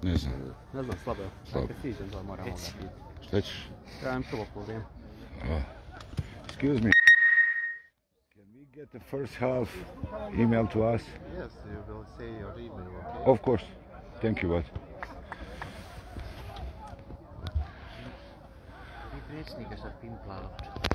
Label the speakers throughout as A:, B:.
A: Ne znam.
B: Ne znam, slabo.
A: Slabo.
B: Kad stižem, to moram onda pitati.
A: Šta ćeš?
B: Trebam prvo po vrijeme.
A: Excuse me. Can we get the first half email to us?
C: Yes, you will say your email, okay?
A: Of course. Thank you, bud.
C: Vi predsjednika sad pimplala.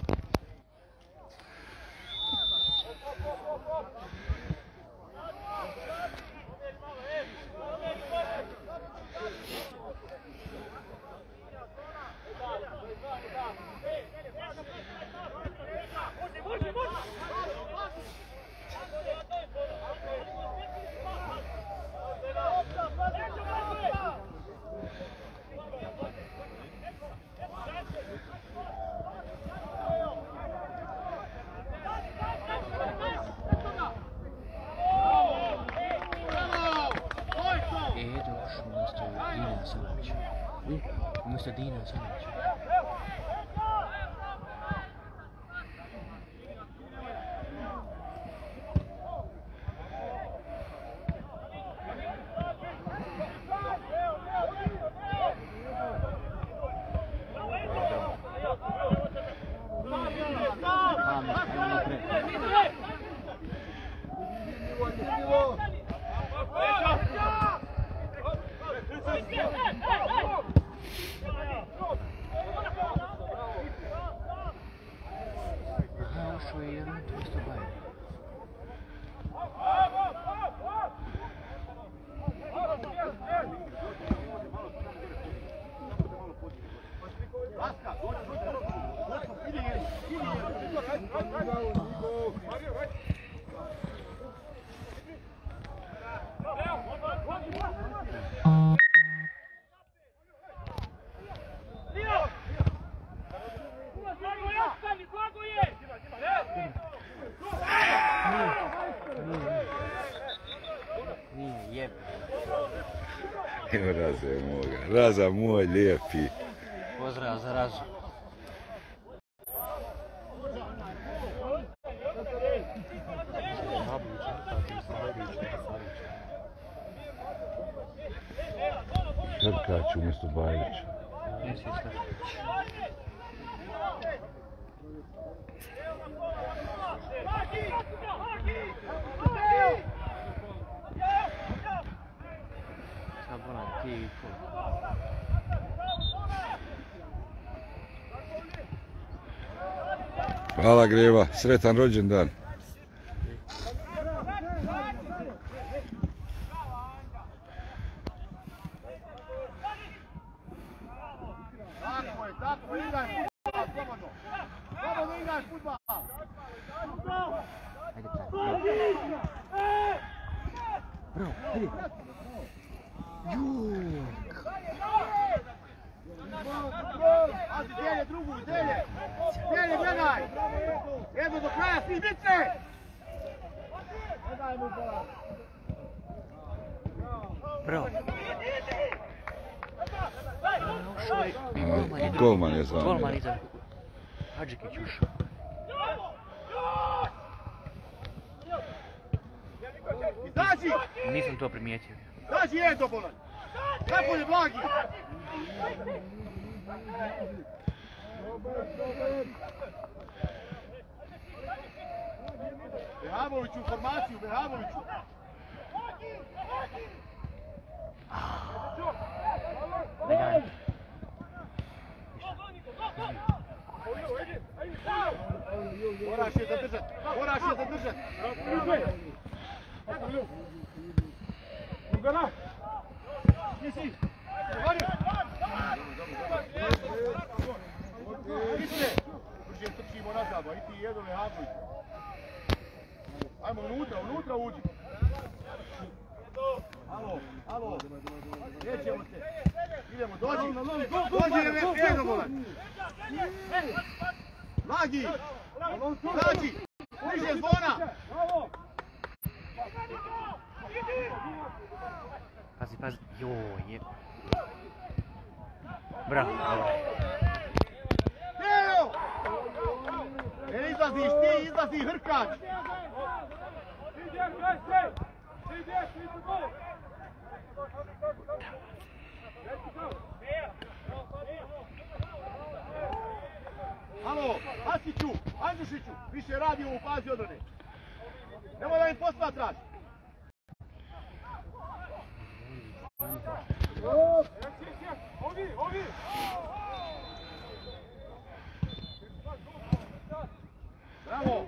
C: Umjesto Dina Sanića.
A: Evo Raza moga. Raza moj lijepi.
C: Pozdrav za Razu.
A: Hrkać umjesto Bajića. Hvala Greva, sretan rođendan.
D: Evo do kraja, svi bice!
C: Bravo.
A: Golman je zvao.
C: Golman iza. Hadžikić ušao.
D: Izađi!
C: Nisam to primijetio.
D: Izađi, Edo, bolan! Napolje, Blagi! Behavoviću, formaciju, Behavoviću!
C: Ajde.
D: Moraš je zadržat, moraš je zadržat! Ugana! Gdje si? Istre! Brže trčimo nazad, i ti jedu Behavović. Ajmo unutra uđi. Alo, nećemo se. Idemo, dođi. Dođi, Edo, bolan. Lagi, zađi, bliže zvona.
C: Pazi, joj je. Bravo.
D: Evo! Ne izlaziš, ti izlazi Hrkač. Jokiću, Andjušiću, više radi u fazi odbrane. Nemoj da im posmatraš. Ovi! Bravo!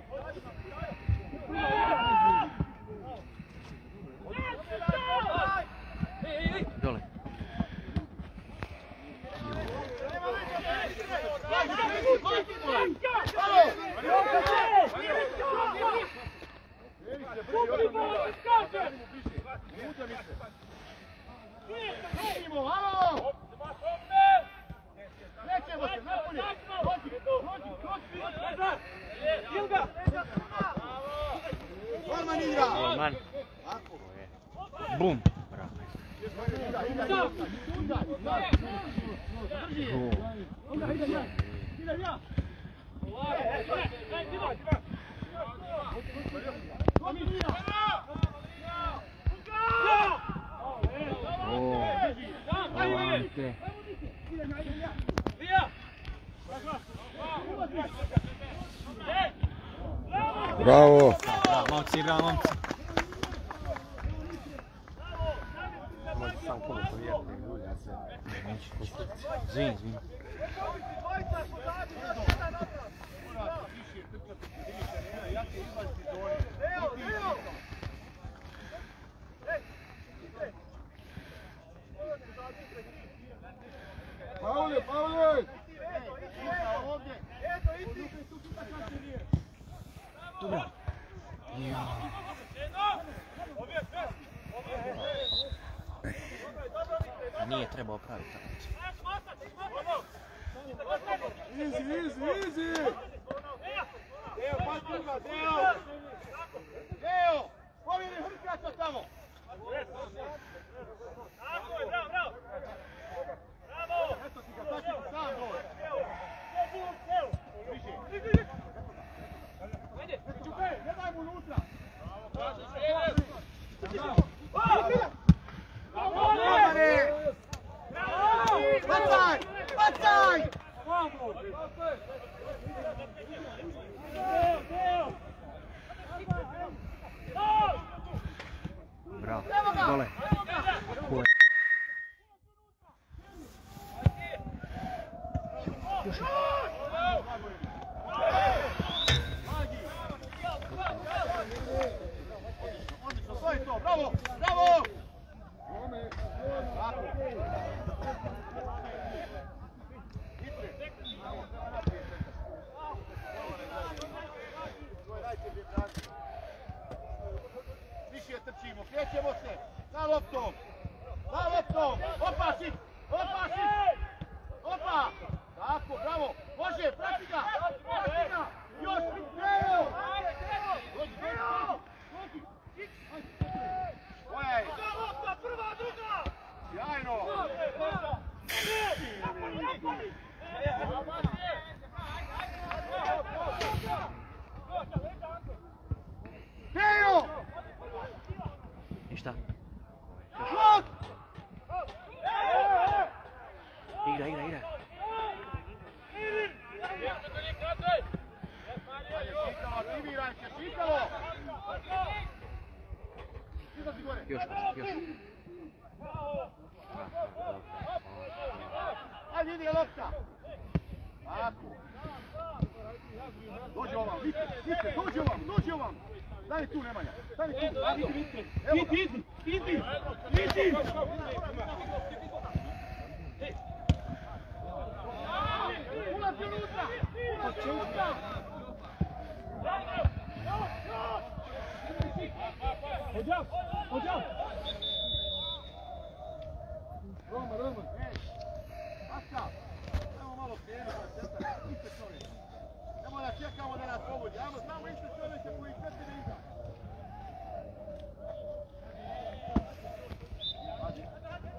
C: Dole. Golman. Bum. Bravo.
A: Bravo.
C: Momci, bravo, momci.
B: Možda sam koliko vjerni ljudi, ja se...
C: Izvini.
D: Pavle!
C: Dobro. Nije trebao praviti tako.
D: Easy! Deo, pa druga, Deo! Povjeri Hrkača tamo! Tako je, bravo! Eto ti ga, sad ću sam dole. Ne daj mu unutra! Bacaj!
C: Bravo. Dole.
D: To je to, bravo! Više trčimo, krećemo se, za loptom, opa šit, opa, tako, bravo, može, prati ga, još, Deo, ojej, prva, druga, sjajno, Deo,
C: Ništa.
D: šut,
C: Igra.
D: aktiviraj se, Šikalo!
C: Još.
D: Ajde, ide lopta! Tako. Dođi ovam, Vice, dođi ovam! Stani tu, Nemanja, stani tu! Idi! Ulazi unutra! Hođam! Roman! Aska! Ajmo malo krenu, Nemo da čekamo da nas povodi. Ajmo, znamo iste čovječe koji krete da igra.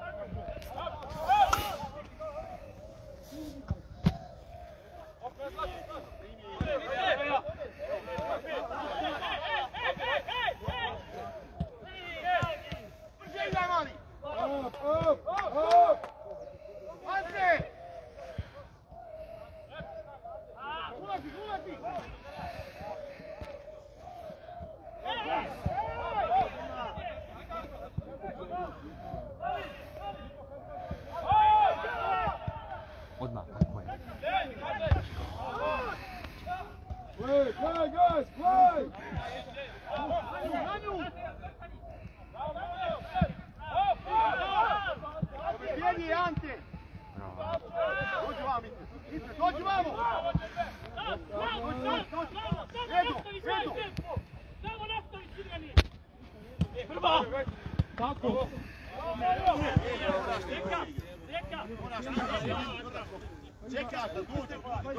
D: Čeka, da duže.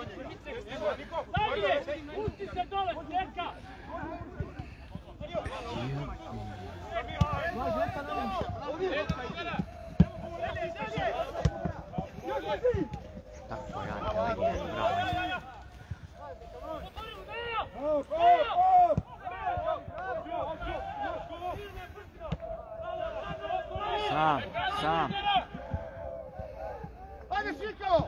E: Dalje, pusti se dole, čeka.
C: Tako, ja, bravo. Sam.
D: Ajde, Šiko!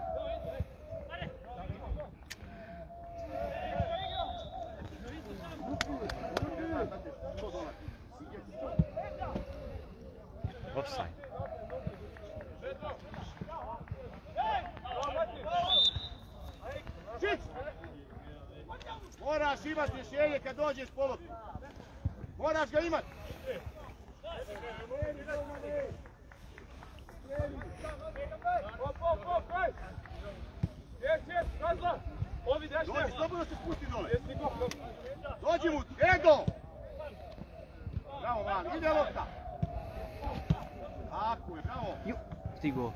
C: Offside.
D: Šić! Moraš imati rješenje kad dođeš po loptu. Moraš ga imati. Dođi, slobodno se spusti dole. Dođi mu, Edo! Bravo, man, ide lopta. Tako je, bravo.
C: Stigo.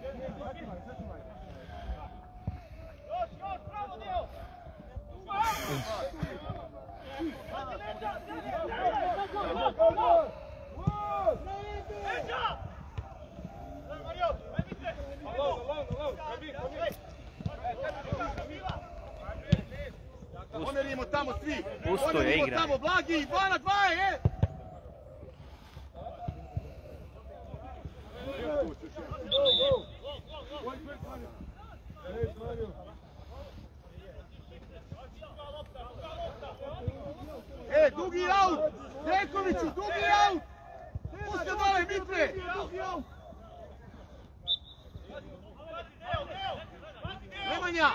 D: Pomerimo tamo svi.
C: Pusto je igra.
D: Tamo, Blagi, 2 na 2 je! Dugi aut! Dekoviću, dugi aut! Pusti dole, Mitre! Nemanja!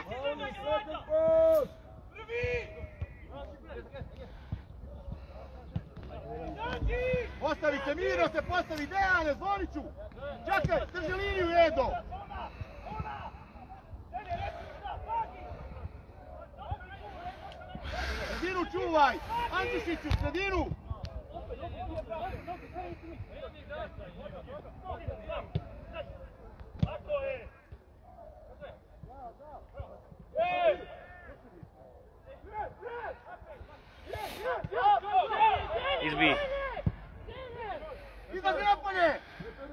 D: Postavi se, Miro se postavi, Dejane, Zvoniću! Čekaj, drži liniju, Edo! Sredinu čuvaj! Andžišiću, sredinu!
C: Izbi.
D: Iza Grapane!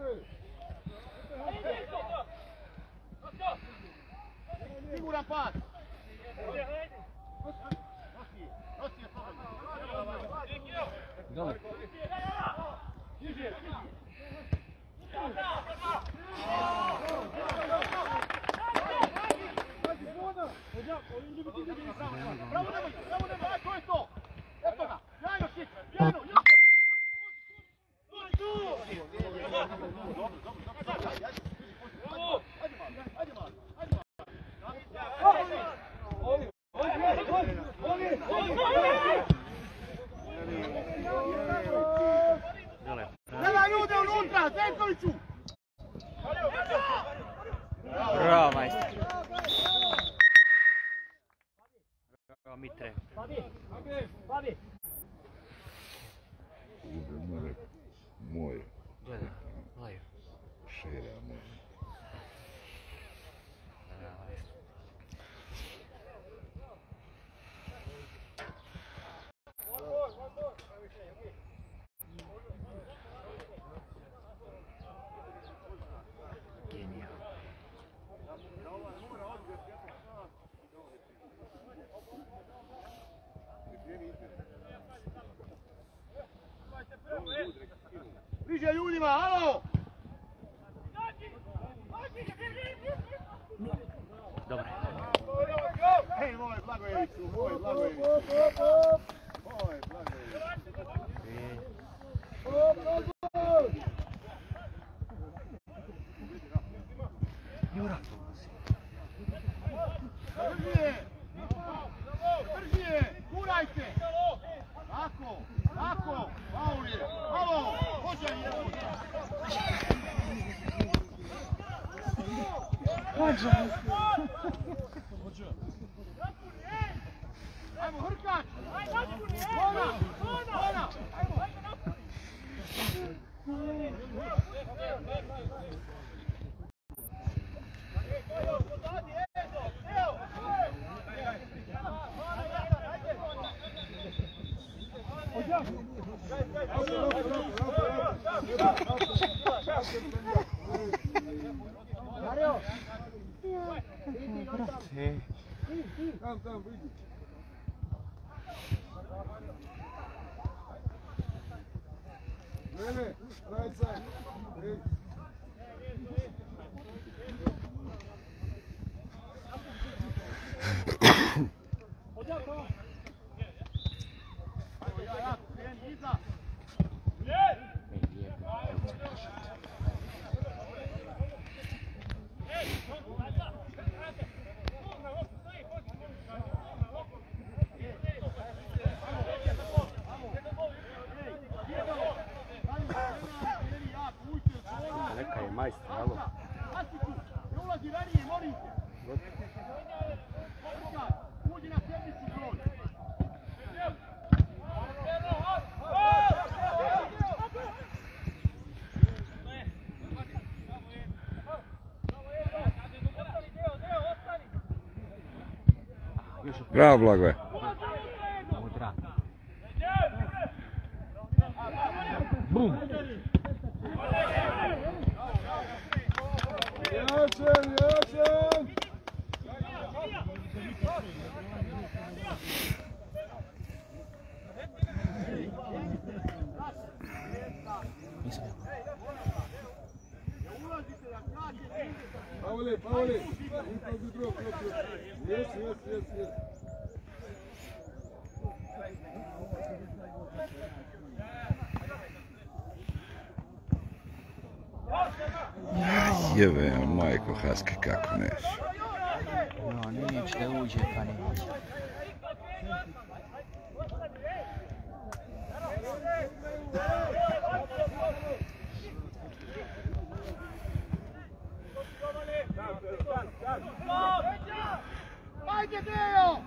D: Siguran pad! Nosi je
C: Dole.
D: Bravo, nemoj, to je to! Eto ga, Jajno šik, Jajno! Gledaj ljude unutra, Zenkoviću!
C: Bravo, majstor. Bravo, Mitre.
A: Moj.
C: Gledaj, live.
A: Šera moj.
C: Bravo, majstor. Genijal.
D: Bliže ljudima, alo!
C: Dobro.
D: Hej, moj Blagojeviću, moj Blagojeviću. Moj Blagojeviću.
C: Jura.
D: Drži je, gurajte! Tako, tako, faul je, alo, može je. Ajmo, Hrkač! Ona! Ona! Ajmo!
B: Tam, vidi. Mene, right side. Hey.
F: Neka je majstor, alo.
D: Ne ulazi ranije, molim te. Uđi na sjednicu broj.
A: Bravo, Blagoje.
C: Udra.
A: Bum.
B: Jačan! Pavle! Yes.
A: Jebe, majko Haski, kako neće.
G: No, neće da uđe, pa neće.
D: Ajde, Deo!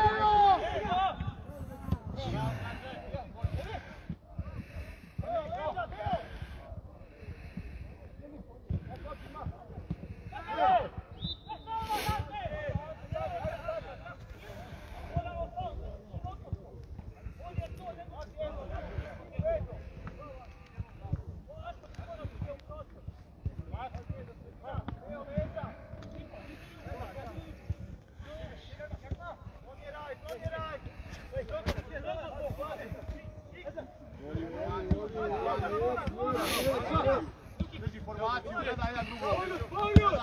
D: Drži formaciju, gledaj jedan drugog.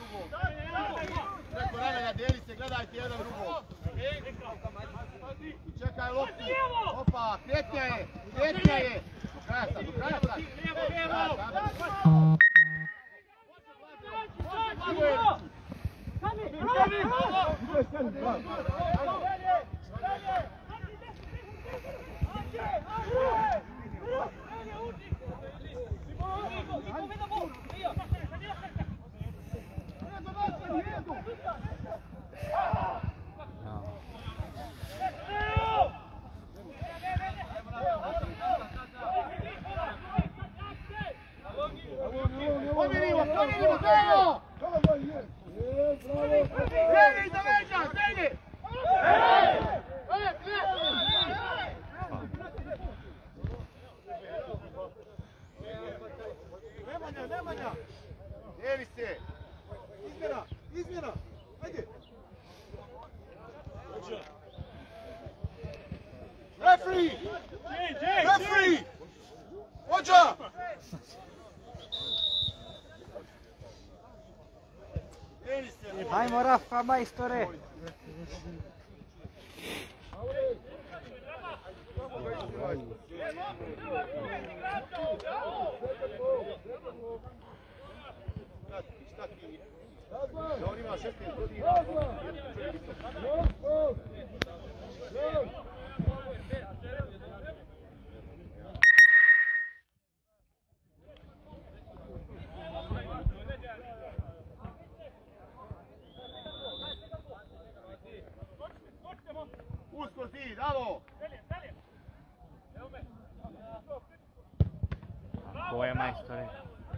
D: Preko ramena deli se, gledajte jedan drugog. I čekaj loptu. Opa, kretnja je. Do kraja sad. Pomirimo, Deo! Kreni iza leđa, kreni! Nemanja! Deli se! Izmjena! Ajde! Refri! Vođa!
G: Ajmo Rafa, majstore!
D: Da on ima 16 godina. Usko zid, alo!
C: Ko je majstore?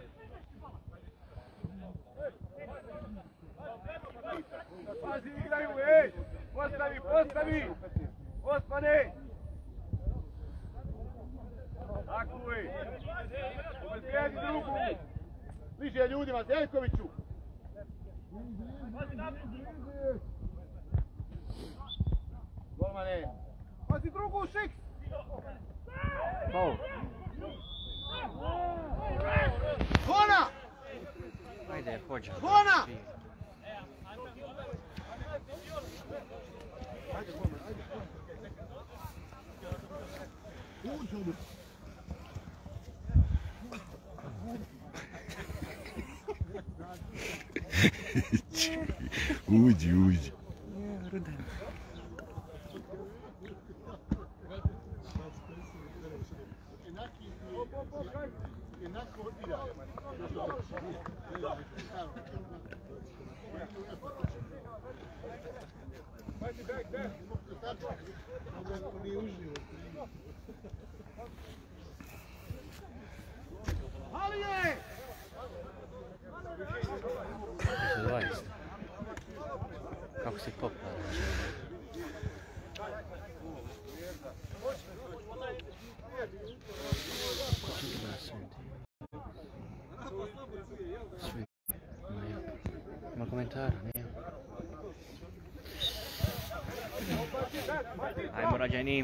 D: Pazi, igraju, ej! Postavi! Ostane! Tako je! Ubezbijedi drugu! Bliže ljudima, Zeljkoviću! Golmane. Pazi drugu, Šiks!
G: Foul.
D: Zvona!
G: Ajde, hođa.
D: Zvona!
A: Uđi, uđi.
D: Halije!
G: Kako si popao? Svi. Ima komentara, nije? Ajmo rađajni.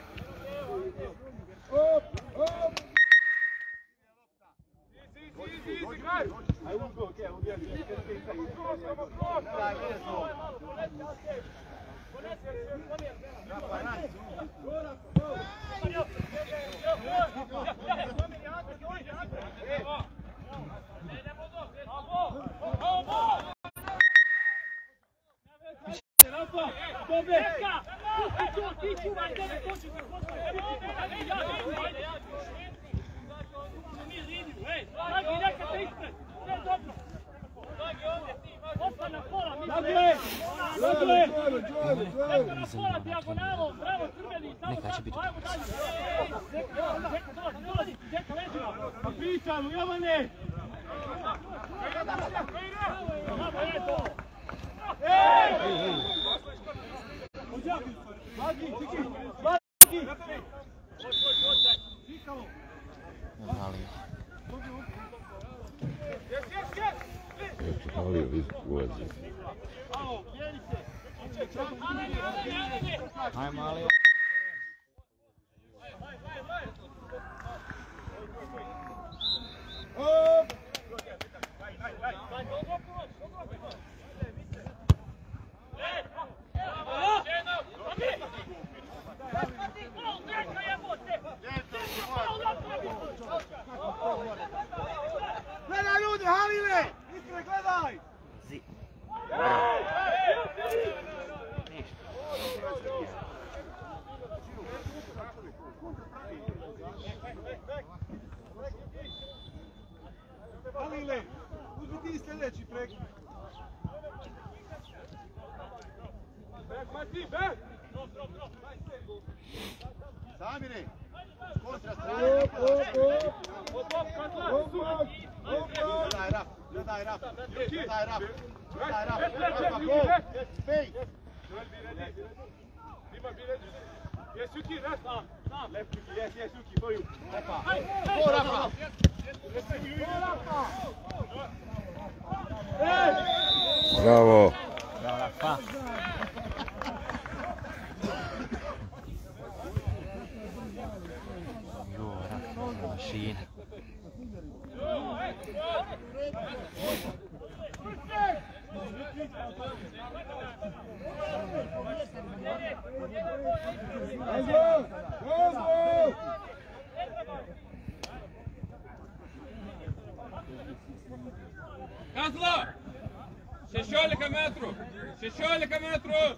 G: Neka će biti
E: Kapitan, Jovane!
A: Molio vi ulazi.
G: Ajmo, ali...
D: Gledaj ljudi, Halile! Istre, gledaj! Halile, uzmi ti sljedeći prekid. Zamire! Kontra strane! Gledaj rap, gledaj rap, gledaj rap, gledaj rap, Rafa, go! Spej!
E: Yes, Yuki, left arm. Left Yuki, yes, Yuki, for you.
D: Rafa! Go Rafa!
A: Bravo.
G: Bravo, Rafa. Jo, Rafa, mašina.
E: يلا ششولك يا مترو ششولك يا مترو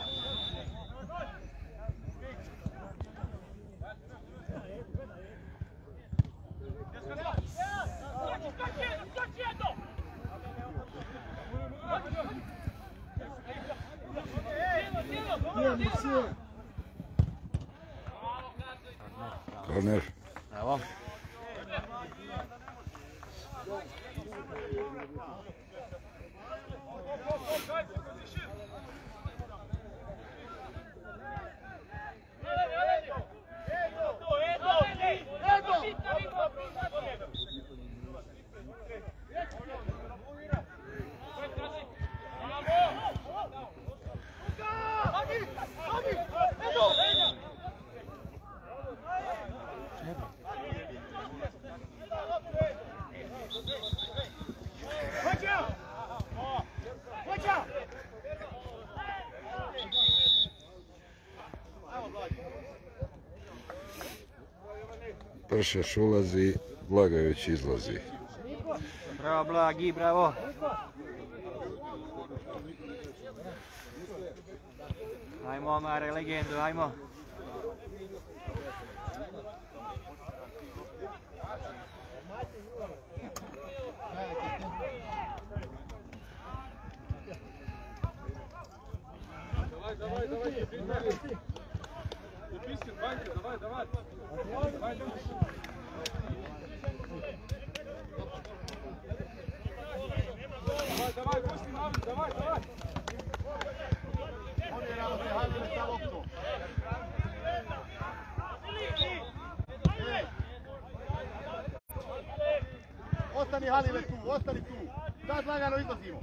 A: Korner.
G: Bravo.
A: Pršaš ulazi, Blagojević izlazi.
G: Bravo Blagi, bravo. Ajmo Omare, legendu, ajmo.
E: Давай, Епискин, Ванька, давай. Давай, пусти, давай.
D: Odjeramo se, Halile sa loptom. Ostani Halile tu, ostani tu. Sad lagano izlazimo.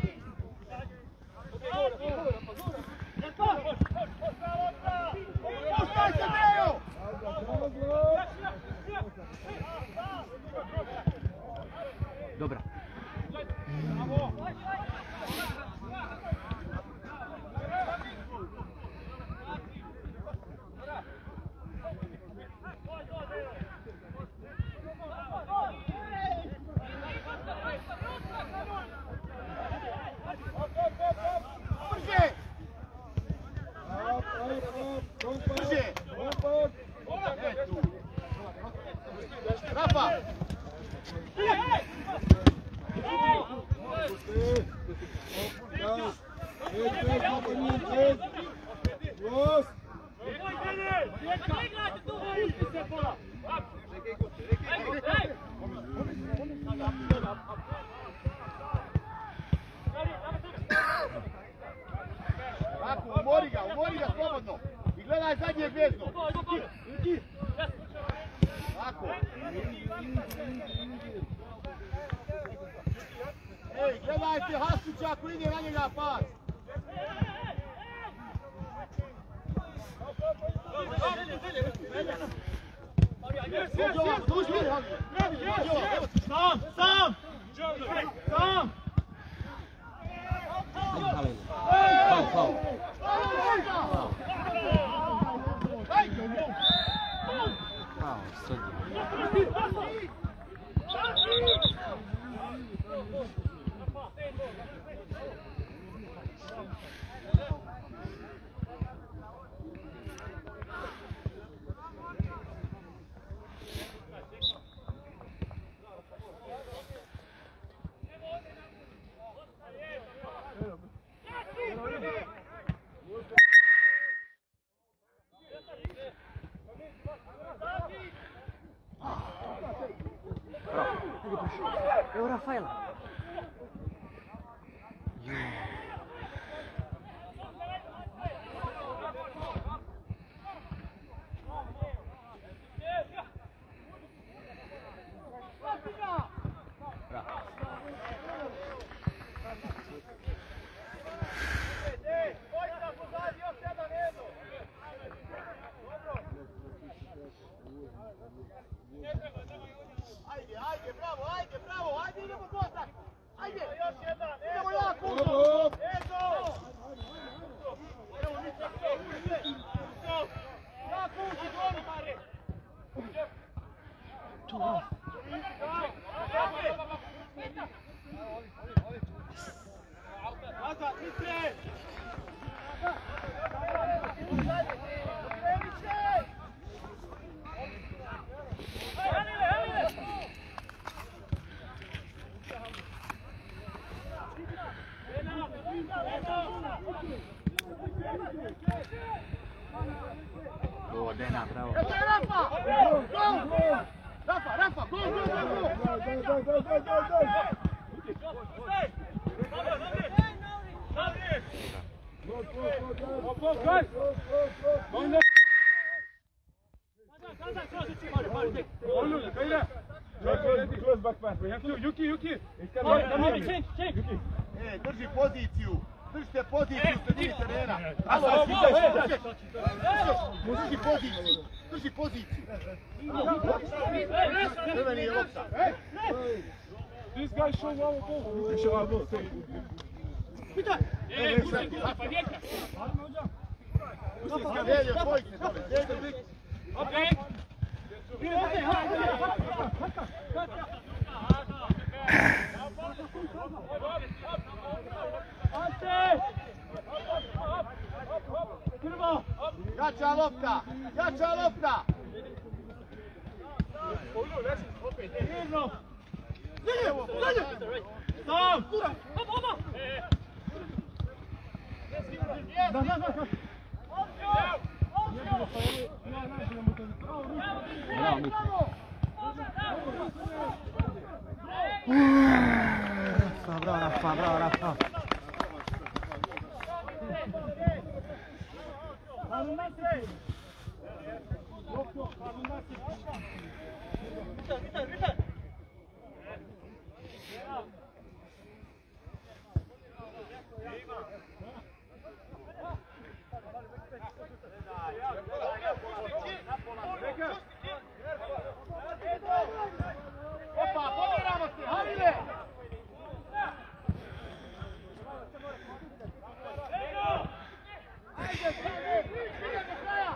D: Ostaj se, Dejo!
C: Dobra.
D: Rafa! Tako, umori ga slobodno i gledaj zadnje vezno. Tako. Ej, gledajte Hasuća ako ide na njega pas. Sam!
C: Evo Rafaela.
D: Ajde, bravo, ajde, idemo Gozak! Ajde! Idemo jako! Evo, Mitra, jako uči, Gori! Nazad, Mitre!
C: Boa, Dena, bravo.
D: Rafa,
E: Close back pass. We have to. Yuki.
D: Drži poziciju. Držite poziciju u sredini terena. Drži poziciju. Crveni je lopta.
E: These guys show our ball. We can show our ball.
D: Delio, bojice dole.
E: Okay.
D: Jača lopta! Jača lopta!
E: Mirno!
D: Stav!
G: Bravo Rafa, bravo Rafa.
D: Opa, pomjeramo se, Halile! Ajde, ide do kraja!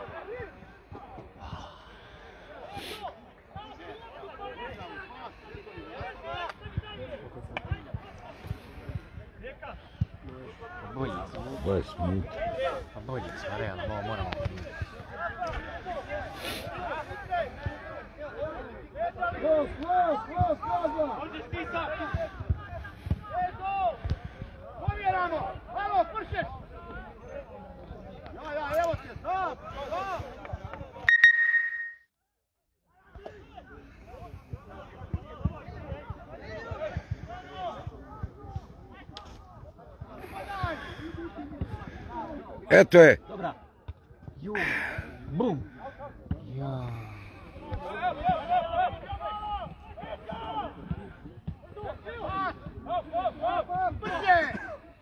G: Bolji smo.
A: 20 minuta.
G: Pa bolji smo, realno, ovo moramo.
D: Pomjeramo! Malo, pršeš! Ja, evo te, stop! Stop!
A: Eto je.
G: Dobra. Ju. Bum. Ja.
D: Brže!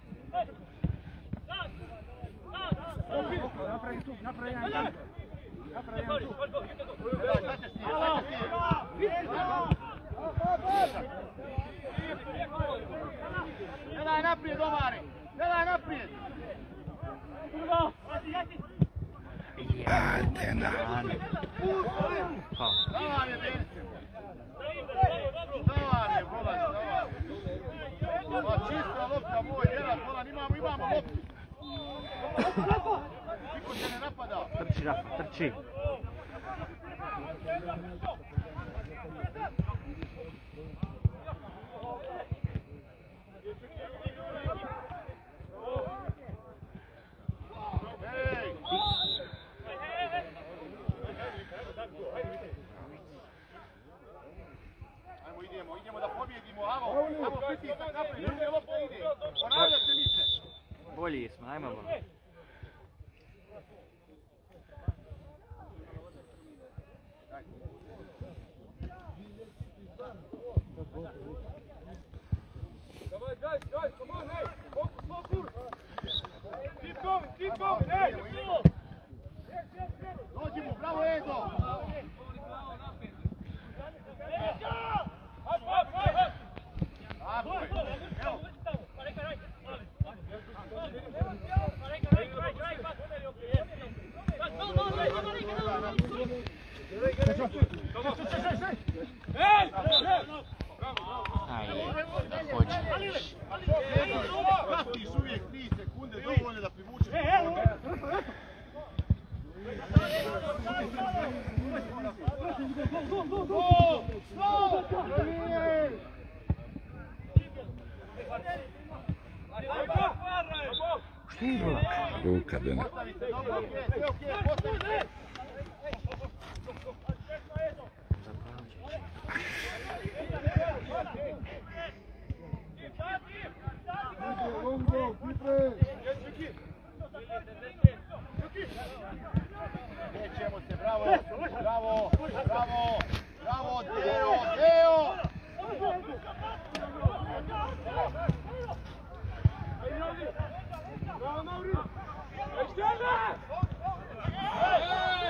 D: Gledaj naprijed, Omari! Gledaj naprijed!
A: Ajde na.
D: Davan je, Denise! Davan je, bolaz, davan! Pa čista lopta moj, jedan, bolan, imamo loptu! Niko se ne napada!
G: Trči Rafa, trči.
D: Idemo da pobjedimo, amo pritisak naprijed, druge lopta ide, ponavljat se misle.
G: Bolji smo, ajmo bolji.
E: Guys, come on, hey! Focus! Keep going, hey!
D: Dođimo, bravo Edo! Pratiš uvijek 3 sekunde, dovoljno da privučeš.
A: Ruka, Dene.
D: Nećemo se, bravo, bravo, bravo, bravo, Deo, Deo!
E: Bravo, Mauri! Ešte!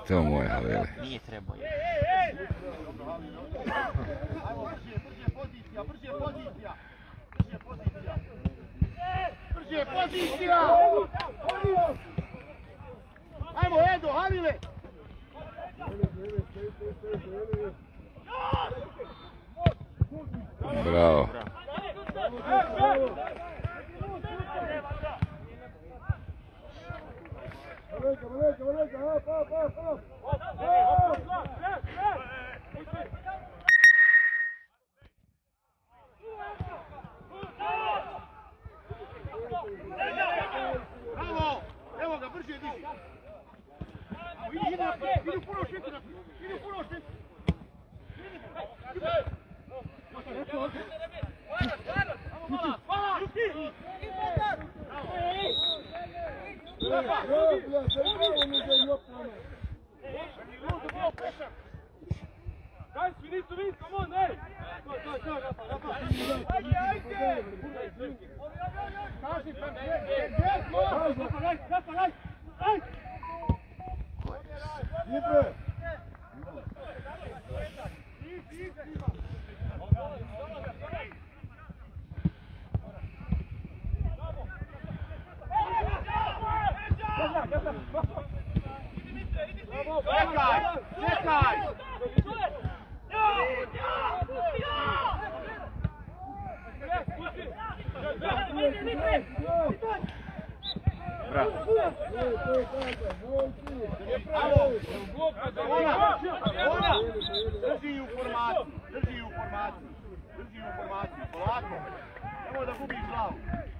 A: to moj Halili.
G: Nije trebao je.
D: Ajmo, brže pozicija, brže pozicija. Brže pozicija. Brže pozicija! Ajmo, Edo, Halile!
A: Bravo.
D: Bravo! Evo ga, brže diži! Idi puno švitu naprijed! Idi puno švitu!
E: Guys, we need to win, come on, hey! Go, Rafa, Rafa!
D: Čekaj! Drži u formaciju, polako. Nemoj da gubiš glavu.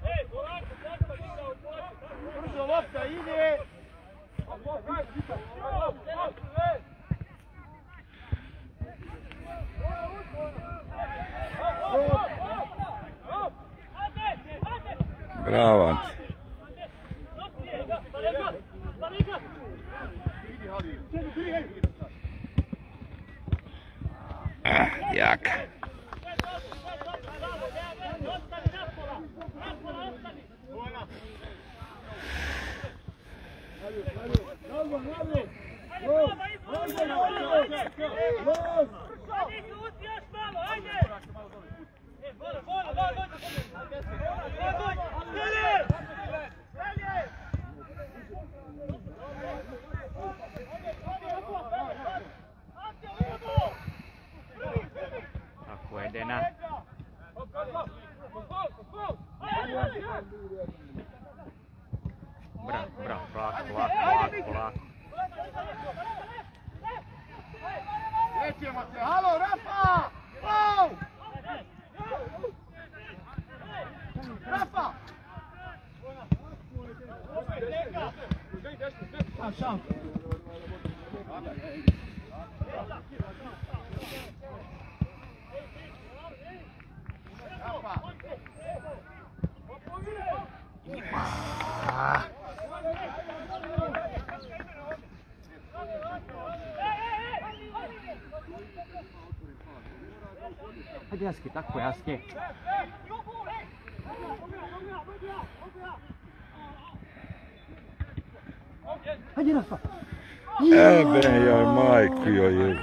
D: Brzo lopta ide.
A: Bravo, Ante. Jak.
G: Tako je, Dena. Bravo, polako.
D: Nećemo se, halo Rafa! Wow! Rafa!
G: Hajde Jaske, tako Jaske. Hajde Rafa.
A: Ebe, joj, majku, joj.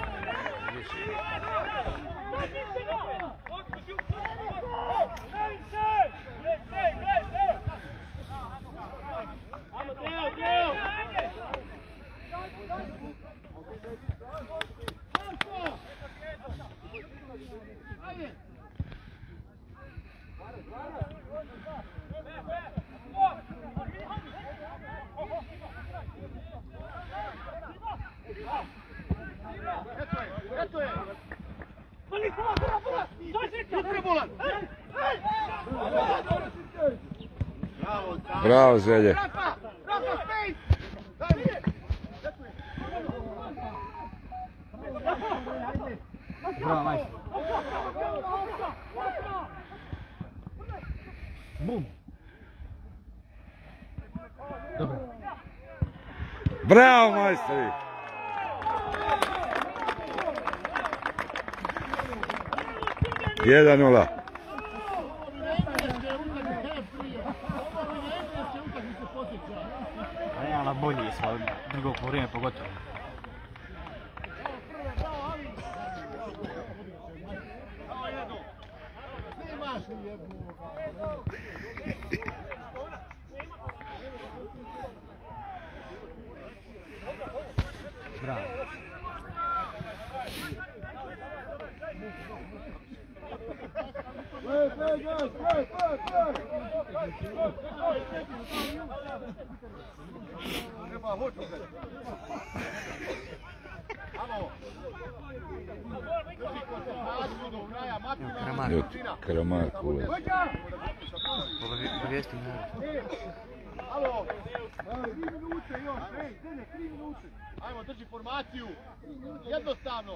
D: Eto je!
A: Bravo, Zelje.
D: Rafa, space!
G: Bravo, majstor. Bum. Dobro.
A: Bravo, majstori. Jedan nula.
G: Realno bolji smo, drugo po vrijeme pogotovo.
D: Treba hoću. Alo. Drži koncentraciju do kraja, maksimalna količina.
A: Karamarku.
C: Obavijesti me.
D: Alo. 3 minute još, 3 minute. Ajmo, drži formaciju. Jednostavno.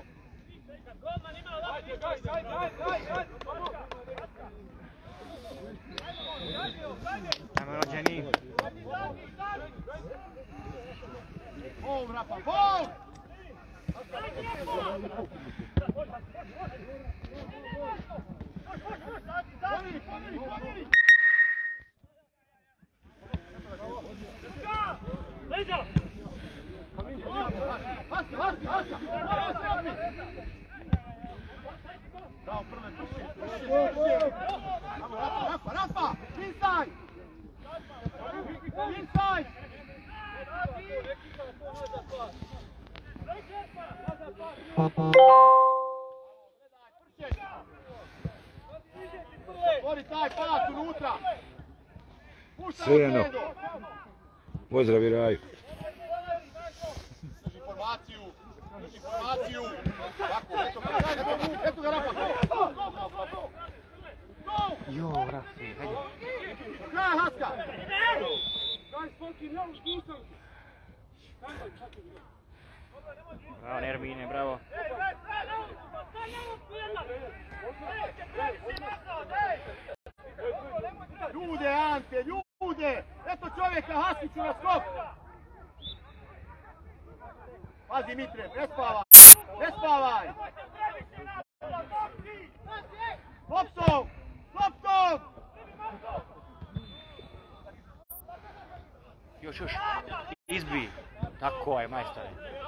C: Ajmo rođeni.
D: Bol, Rafa, bol! Bravo, prve puši. Rafa, inside! Inside! Otvori taj pas unutra!
A: Sreno. Pozdravi Raju.
D: Drži formaciju. Tako, eto ga Rafa.
C: Jo, Rafi, hajde.
D: Kraja Haska.
C: Bravo, Nermine, bravo.
D: Ljude, Ante, ljude! Eto čovjeka, Haskiću na skok! Pazi Mitre, ne spavaj! Ne spavaj! Loptov! Loptov!
C: Još. Izbi. Tako je, majstore.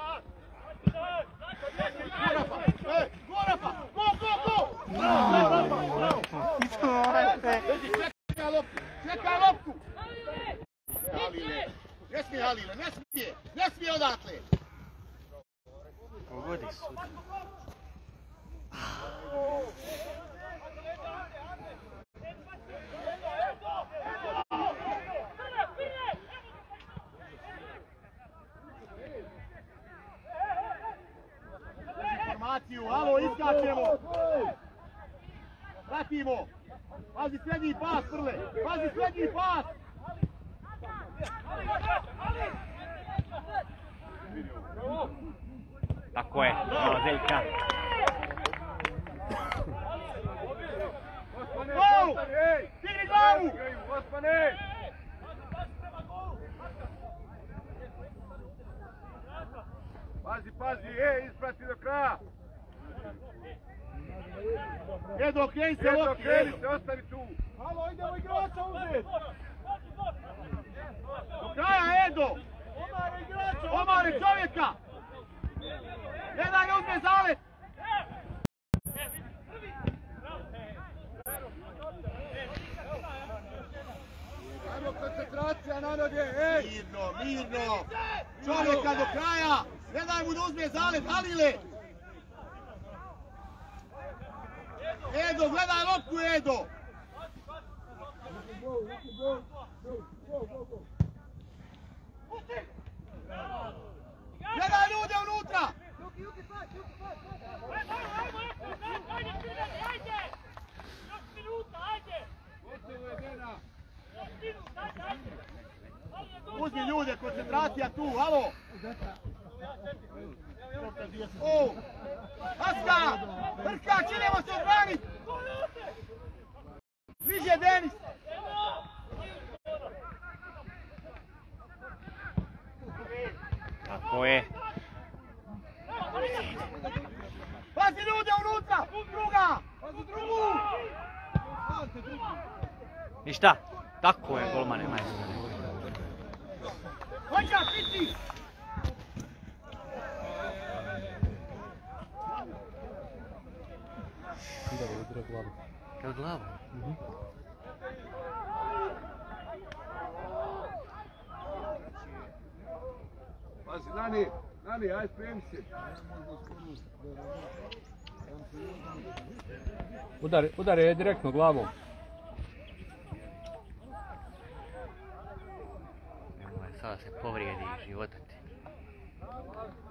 D: Gorafa! Go! Čekaj loptu! Halile, ne smije odatle!
C: Pogodi su.
D: Informaciju, alo, iskačemo! Pratimo! Pazi srednji pas, Prle! Pazi srednji pas!
C: Tako je, bravo Zeljka.
D: Gol! Digni glavu!
E: Pazi, isprati do kraja.
D: Edo, okreni se,
E: Edo,
D: Loki!
E: kreni se, ostavi tu.
D: Halo, idemo igrača uzeti! Do kraja, Edo! Omari čovjeka! Jedan ne uzme zalet!
E: Ajmo, koncentracija na noge,
D: Mirno! Čovjeka do kraja! Ne daj mu da uzme zalet, Halile! Edo, gledaj loptu, Edo! Gledaj ljude unutra! Uzmi ljude, koncentracija tu, halo! O! Haska! Hrkač, idemo se odbranit! Bliže, Denis!
C: Tako je.
D: Pazi ljude unutra! Druga! Pazi drugu!
C: Ništa. Tako je, golmane, majstore.
D: Hođa, pici!
C: Kao glavu?
E: Pazi, Nani, aj spremi se.
B: Udar je direktno glavom.
C: Nemoj sada se povrijedi života ti.